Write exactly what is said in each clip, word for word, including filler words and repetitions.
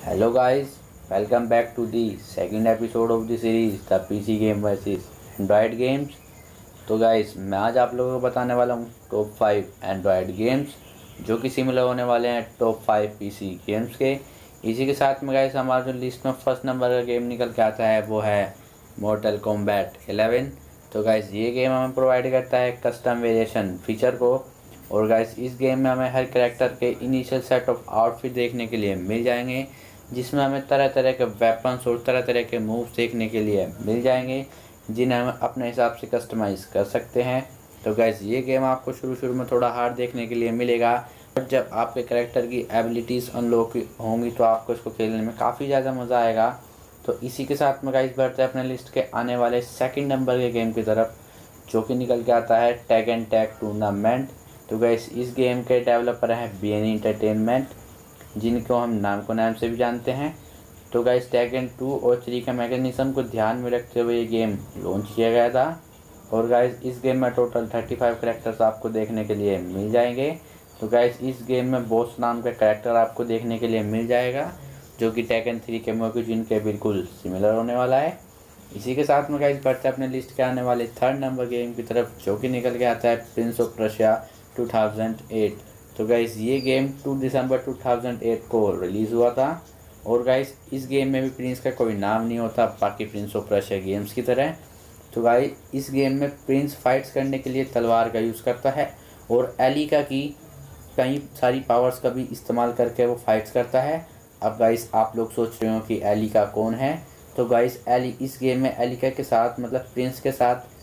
Hello guys, welcome back to the second episode of the series the P C game versus Android games। तो guys मैं आज आप लोगों को बताने वाला हूँ टॉप फाइव एंड्रॉयड गेम्स जो कि सिमिलर होने वाले हैं टॉप फाइव पीसी गेम्स के। इसी के साथ में गाइस हमारे जो लिस्ट में फर्स्ट नंबर का गेम निकल के आता है वो है मॉर्टल कॉम्बैट इलेवन। तो गाइस ये गेम हमें प्रोवाइड करता है कस्टम वेरिएशन फीचर को। और गाइस इस गेम में हमें हर कैरेक्टर के इनिशियल सेट ऑफ आउटफिट देखने के लिए मिल जाएंगे, जिसमें हमें तरह तरह के वेपन्स और तरह तरह के मूव्स देखने के लिए मिल जाएंगे जिन्हें हम अपने हिसाब से कस्टमाइज़ कर सकते हैं। तो गाइस ये गेम आपको शुरू शुरू में थोड़ा हार्ड देखने के लिए मिलेगा, और जब आपके कैरेक्टर की एबिलिटीज़ अनलॉक होंगी तो आपको इसको खेलने में काफ़ी ज़्यादा मज़ा आएगा। तो इसी के साथ में गाइस बढ़ते हैं अपने लिस्ट के आने वाले सेकंड नंबर के गेम की तरफ, जो कि निकल के आता है टैग एंड टैग टूर्नामेंट। तो गाइस इस गेम के डेवलपर हैं बी एन एंटरटेनमेंट, जिनको हम नाम को नाम से भी जानते हैं। तो गाइस टैगन टू और थ्री का मैकेनिज्म को ध्यान में रखते हुए ये गेम लॉन्च किया गया था। और गाइस इस गेम में टोटल थर्टी फाइव करेक्टर्स आपको देखने के लिए मिल जाएंगे। तो गाइस इस गेम में बॉस नाम का करेक्टर आपको देखने के लिए मिल जाएगा, जो कि टैगन थ्री के मोक्यूजिन के बिल्कुल सिमिलर होने वाला है। इसी के साथ में गाइस बढ़ते हैं अपने लिस्ट के आने वाले थर्ड नंबर गेम की तरफ, जो कि निकल के आता है prince of Persia two thousand eight. तो गाइस ये गेम टू दिसंबर टू थाउजेंड एट को रिलीज़ हुआ था। और गाइस इस गेम में भी प्रिंस का कोई नाम नहीं होता बाकी प्रिंस ऑफ पर्शिया गेम्स की तरह। तो गाइस इस गेम में प्रिंस फाइट्स करने के लिए तलवार का यूज़ करता है और एलिका की कई सारी पावर्स का भी इस्तेमाल करके वो फाइट्स करता है। अब गाइस आप लोग सोच रहे हो कि एलिका कौन है। तो गाइस एली इस गेम में एलिका के साथ मतलब प्रिंस के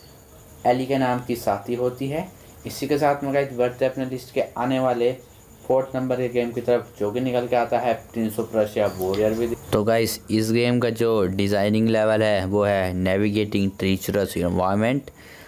साथ एलिका नाम की साथी होती है। इसी के साथ में गाइस बढ़ते हैं अपने लिस्ट के आने वाले फोर्थ नंबर के गेम की तरफ, जो कि निकल के आता है prince of Persia warrior with. तो गाइस इस गेम का जो डिज़ाइनिंग लेवल है वो है नेविगेटिंग ट्रीचरस एनवायरनमेंट।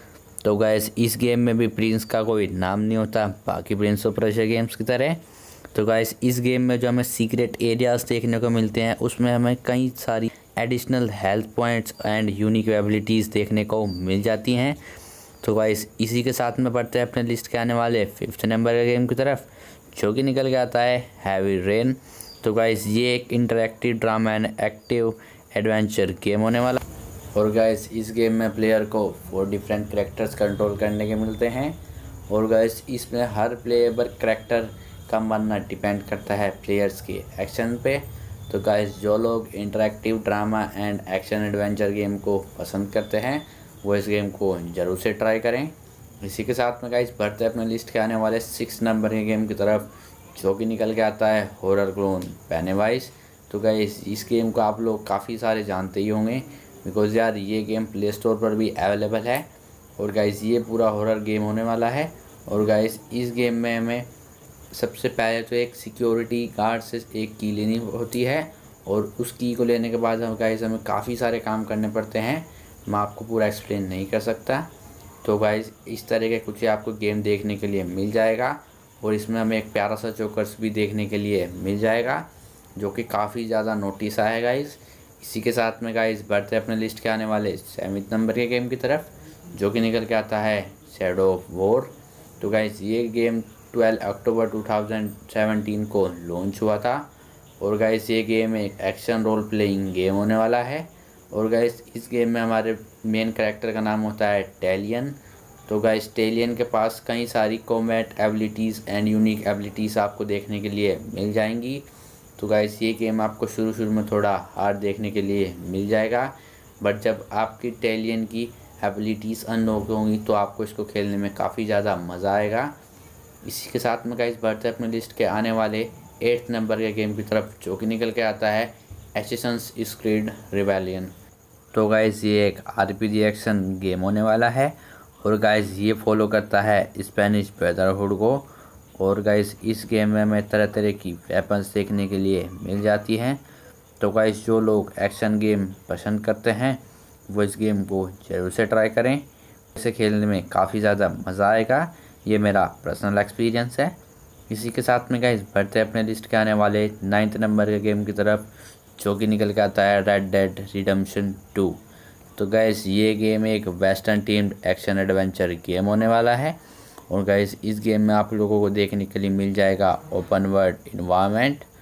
तो गाइस इस गेम में भी प्रिंस का कोई नाम नहीं होता बाकी प्रिंस ऑफ पर्शिया गेम्स की तरह। तो गाइस इस गेम में जो हमें सीक्रेट एरियाज़ देखने को मिलते हैं उसमें हमें कई सारी additional health points and unique abilities देखने को मिल जाती हैं। तो गाइस इसी के साथ में बढ़ते हैं अपने लिस्ट के आने वाले फिफ्थ नंबर के गेम की तरफ, जो कि निकल के आता है हैवी रेन। तो गाइस ये एक interactive drama and active adventure game होने वाला। और गाइस इस गेम में प्लेयर को फोर डिफरेंट कैरेक्टर्स कंट्रोल करने के मिलते हैं। और गाइस इसमें हर प्लेएबल कैरेक्टर का बनना डिपेंड करता है प्लेयर्स के एक्शन पे। तो गाइस जो लोग interactive drama and action adventure game को पसंद करते हैं वो इस गेम को ज़रूर से ट्राई करें। इसी के साथ में गाइस बढ़ते हैं अपने लिस्ट के आने वाले सिक्स नंबर के गेम की तरफ, जो कि निकल के आता है हॉरर क्लोन पेनीवाइज। तो गाइस इस गेम को आप लोग काफ़ी सारे जानते ही होंगे, बिकॉज यार ये गेम प्ले स्टोर पर भी अवेलेबल है। और गाइस ये पूरा हॉरर गेम होने वाला है। और गाइस इस गेम में हमें सबसे पहले तो एक सिक्योरिटी गार्ड से एक की लेनी होती है, और उस की को लेने के बाद हम गाइस हमें काफ़ी सारे काम करने पड़ते हैं। मैं आपको पूरा एक्सप्लेन नहीं कर सकता। तो गाइस इस तरह के कुछ आपको गेम देखने के लिए मिल जाएगा, और इसमें हमें एक प्यारा सा जोकर्स भी देखने के लिए मिल जाएगा, जो कि काफ़ी ज़्यादा नोटिस आया गाइस। इसी के साथ में गाइस बढ़ते अपने लिस्ट के आने वाले सेवन्थ नंबर के गेम की तरफ, जो कि निकल के आता है शैडो ऑफ वॉर। तो गाइस ये गेम ट्वेल्व अक्टूबर टू थाउजेंड सेवेंटीन को लॉन्च हुआ था। और गाइस ये गेम एक एक्शन रोल प्लेइंग गेम होने वाला है। और गाइस इस गेम में हमारे मेन कैरेक्टर का नाम होता है टेलियन। तो गाइस टेलियन के पास कई सारी combat abilities and unique abilities आपको देखने के लिए मिल जाएंगी। तो गाइस ये गेम आपको शुरू शुरू में थोड़ा हार्ड देखने के लिए मिल जाएगा, बट जब आपकी टेलियन की एबिलिटीज़ अनलॉक होंगी तो आपको इसको खेलने में काफ़ी ज़्यादा मज़ा आएगा। इसी के साथ में गाइस बढ़ते हैं अपने लिस्ट के आने वाले एट्थ नंबर के गेम की तरफ, जो कि निकल के आता है एसेसिन्स क्रीड रिबेलियन। तो गाइस ये एक आरपीजी एक्शन गेम होने वाला है। और गाइस ये फॉलो करता है स्पेनिश ब्रदरहुड को। और गाइस इस गेम में हमें तरह तरह की वेपन्स देखने के लिए मिल जाती हैं। तो गाइस जो लोग एक्शन गेम पसंद करते हैं वो इस गेम को ज़रूर से ट्राई करें, इसे खेलने में काफ़ी ज़्यादा मज़ा आएगा। ये मेरा पर्सनल एक्सपीरियंस है। इसी के साथ में गाइस बढ़ते हैं अपने लिस्ट के आने वाले नाइन्थ नंबर के गेम की तरफ, जो कि निकल के आता है रेड डेड रिडेम्पशन टू। तो गाइस ये गेम एक western themed action adventure game होने वाला है। और गाइस इस गेम में आप लोगों को देखने के लिए मिल जाएगा ओपन वर्ल्ड इन्वायरमेंट।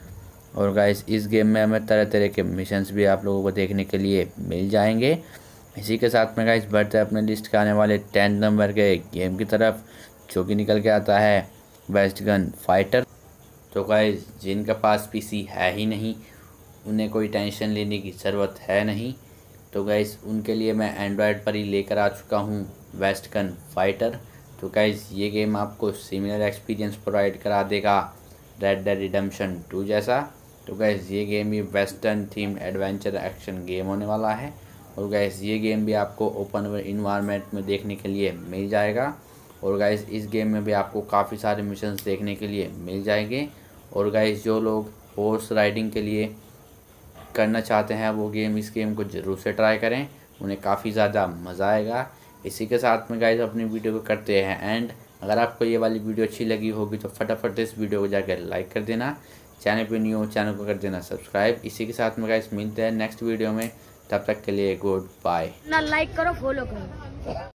और गाइस इस गेम में हमें तरह तरह के मिशंस भी आप लोगों को देखने के लिए मिल जाएंगे। इसी के साथ में गाइस बढ़ते हैं अपने लिस्ट के आने वाले टेंथ नंबर के गेम की तरफ, जो कि निकल के आता है बेस्ट गन फाइटर। तो गाइस जिनके पास पीसी है ही नहीं, उन्हें कोई टेंशन लेने की ज़रूरत है नहीं। तो गाइस उनके लिए मैं एंड्रॉयड पर ही लेकर आ चुका हूँ बेस्ट गन फाइटर। तो गाइस ये गेम आपको सिमिलर एक्सपीरियंस प्रोवाइड करा देगा रेड डेड रिडेम्पशन टू जैसा। तो गाइस ये गेम भी western theme adventure action game होने वाला है। और गाइस ये गेम भी आपको ओपन वर्ल्ड इन्वायरमेंट में देखने के लिए मिल जाएगा। और गाइस इस गेम में भी आपको काफ़ी सारे मिशंस देखने के लिए मिल जाएंगे। और गाइस जो लोग हॉर्स राइडिंग के लिए करना चाहते हैं वो गेम इस गेम को ज़रूर से ट्राई करें, उन्हें काफ़ी ज़्यादा मज़ा आएगा। इसी के साथ में गाइस अपनी वीडियो को करते हैं एंड। अगर आपको ये वाली वीडियो अच्छी लगी होगी तो फटाफट इस वीडियो को जाकर लाइक कर देना, चैनल पे न्यू हो चैनल को कर देना सब्सक्राइब। इसी के साथ में गाइस मिलते हैं नेक्स्ट वीडियो में, तब तक के लिए गुड बाय। ना लाइक करो फॉलो करो।